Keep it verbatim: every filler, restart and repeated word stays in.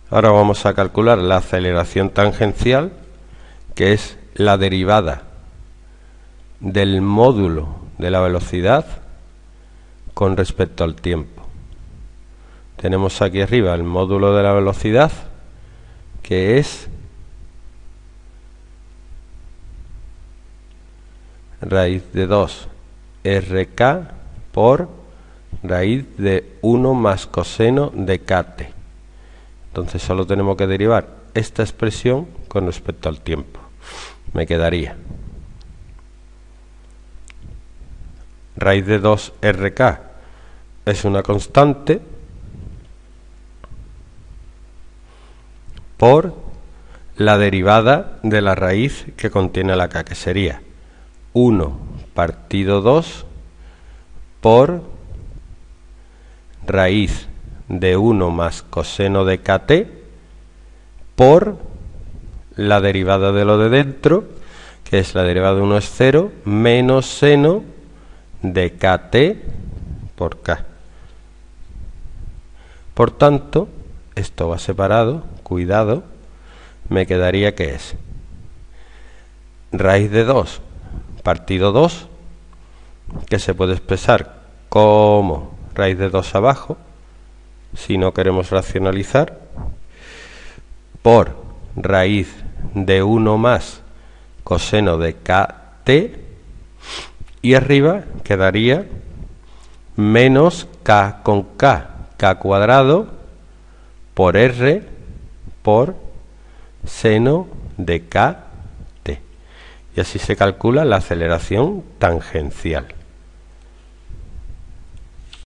Ahora vamos a calcular la aceleración tangencial, que es la derivada del módulo de la velocidad con respecto al tiempo. Tenemos aquí arriba el módulo de la velocidad, que es raíz de dos R K por raíz de uno más coseno de kt. Entonces solo tenemos que derivar esta expresión con respecto al tiempo. Me quedaría raíz de dos R K es una constante por la derivada de la raíz que contiene la k, que sería uno partido dos por raíz de uno más coseno de kt por la derivada de lo de dentro, que es la derivada de uno es cero, menos seno de kt por k. Por tanto, esto va separado, cuidado, me quedaría que es raíz de dos partido dos, que se puede expresar como raíz de dos abajo, si no queremos racionalizar, por raíz de uno más coseno de kt, y arriba quedaría menos k con k, k cuadrado por r por seno de kt. Y así se calcula la aceleración tangencial.